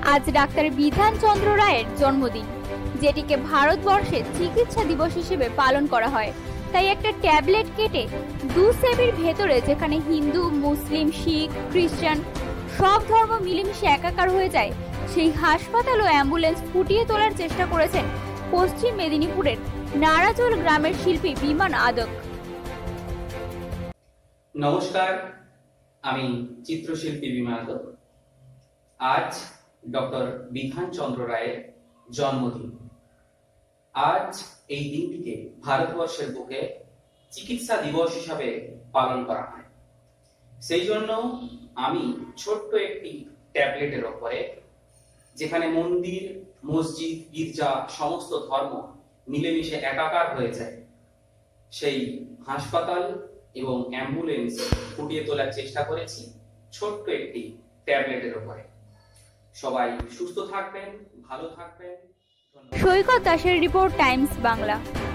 আজ ডাক্তার বিধান চন্দ্র রায়ের জন্মদিন, যেটিকে ভারতবর্ষে চিকিৎসা দিবস হিসেবে পালন করা হয়। তাই একটা ট্যাবলেট কেটে দু সেবির ভেতরে, যেখানে হিন্দু, মুসলিম, শিখ, খ্রিস্টান সব ধর্ম মিলেমিশে একাকার হয়ে যায়, সেই হাসপাতাল ও অ্যাম্বুলেন্স ফুটিয়ে তোলার চেষ্টা করেছেন পশ্চিম মেদিনীপুরের নারাজোল গ্রামের শিল্পী বিমান আদক। নমস্কার, আমি চিত্রশিল্পী বিমান আদক। আজ ডক্টর বিধান চন্দ্র রায়ের জন্মদিন। আজ এই দিনটিকে ভারতবর্ষের বুকে চিকিৎসা দিবস হিসাবে পালন করা হয়। সেই জন্য আমি ছোট্ট একটি ট্যাবলেটের ওপরে, যেখানে মন্দির, মসজিদ, গির্জা সমস্ত ধর্ম মিলেমিশে একাকার হয়ে যায়, সেই হাসপাতাল এবং অ্যাম্বুলেন্স ফুটিয়ে তোলার চেষ্টা করেছি ছোট্ট একটি ট্যাবলেটের ওপরে। সবাই সুস্থ থাকবেন, ভালো থাকবেন। সৈকত দাসের রিপোর্ট, টাইমস বাংলা।